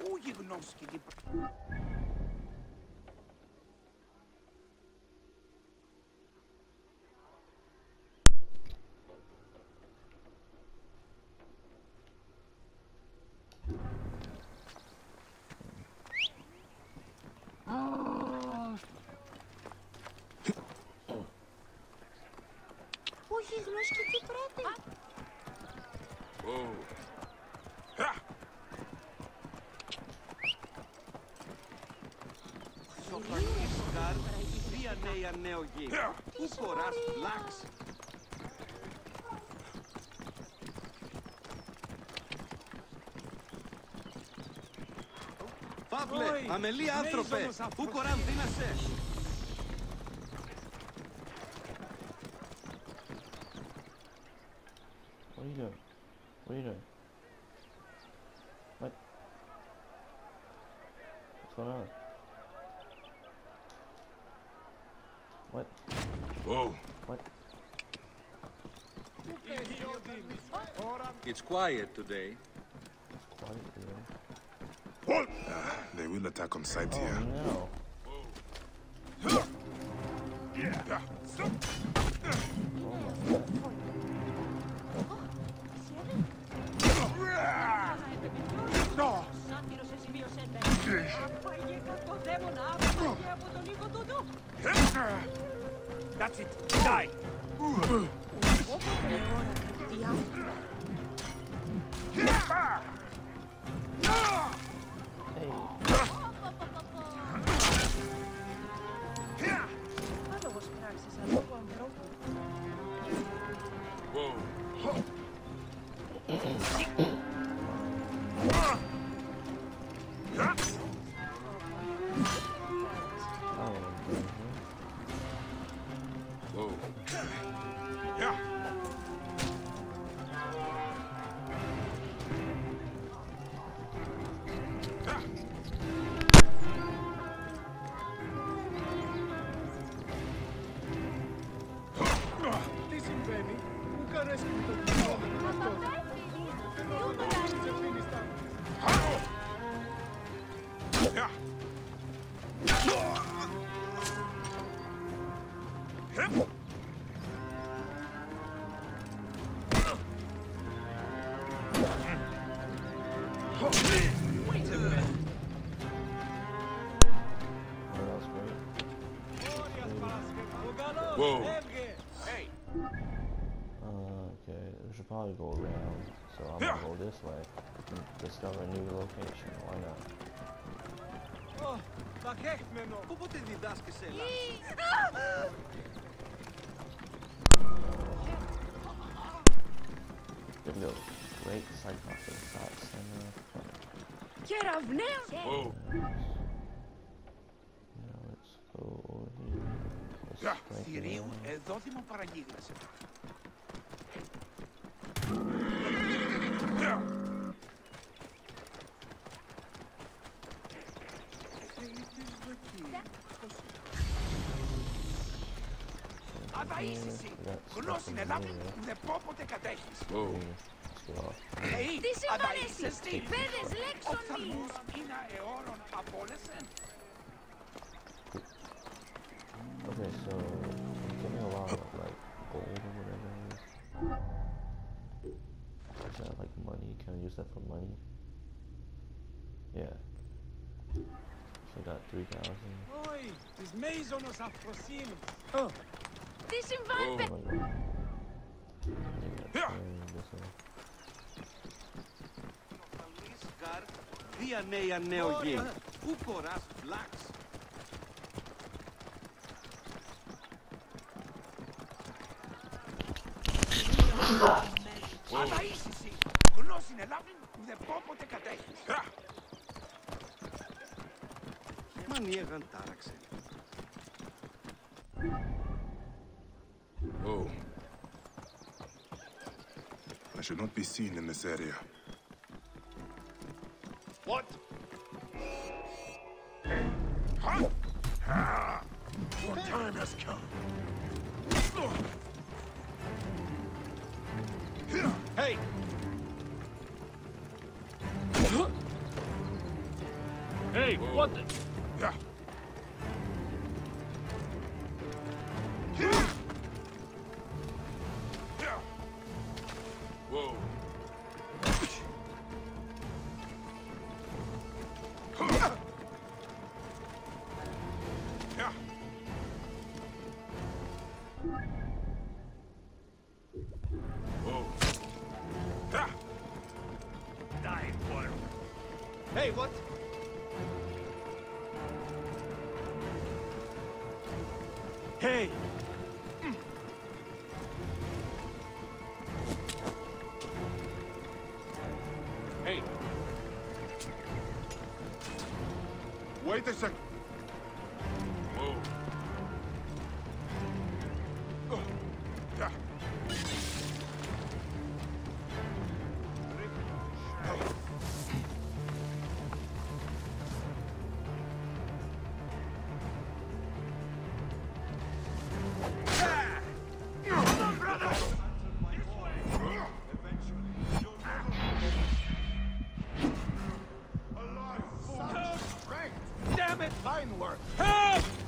Παύλε, αμελή άνθρωπε, πού κοράν δίνασε. What are you doing? What are you doing? What? What's going on? What? Whoa. What? It's quiet today. It's quiet today. What? They will attack on sight here. No. Yeah. That's it. Die. Whoa. Hey. Okay, we should probably go around, so I'm gonna go this way and discover a new location. Why not? Oh, βαχέχμενο. Πότε διδάσκεσαι, έλα. Video great psychotic thoughts and Κεραυνέος. Whoa. now let's go over here. Let's strike Θηρίου, away. εδώ θυμό παραγίγρασε. Αδαΐσισι, γνώσιν ελάβει, ουδε πόποτε κατέχεις. Whoa. Let's get off. Τι συμβαρέσει, παιδες λέξον μη. Οφθαλμούς είναι αιώρων απόλεσεν. Okay, so I'm getting a lot of like gold or whatever it is. Is that like money? Can I use that for money? Yeah. So I got 3,000. Όχι, της μέιζονος αφροσύνης. Τι συμβαίνει, Oh my god. I gotta turn this way. Σκαρ, δια νέα νέο γη. Πού κοράς, βλάξ. Αδαΐσισι, γνώσιν ελάβει, ουδε πόποτε κατέχεις. Μανιέγαν τάραξε. Whoa. I should not be seen in this area. What? Huh? Your time has come. Hey! Hey, what the? Yeah. Whoa. Yeah. Whoa. Yeah. Die for it. Hey, what? Hey! Hey, Wait a second. Whoa. Yeah. Damn it! Fine work. Help!